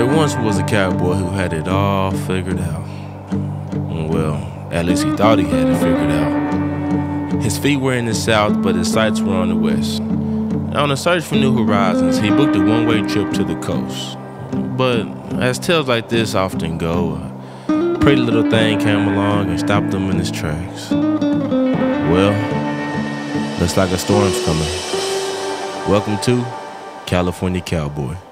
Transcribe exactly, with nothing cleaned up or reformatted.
There once was a cowboy who had it all figured out. Well, at least he thought he had it figured out. His feet were in the south, but his sights were on the west. On a search for new horizons, he booked a one-way trip to the coast. But as tales like this often go, a pretty little thing came along and stopped him in his tracks. Well, looks like a storm's coming. Welcome to California Cowboy.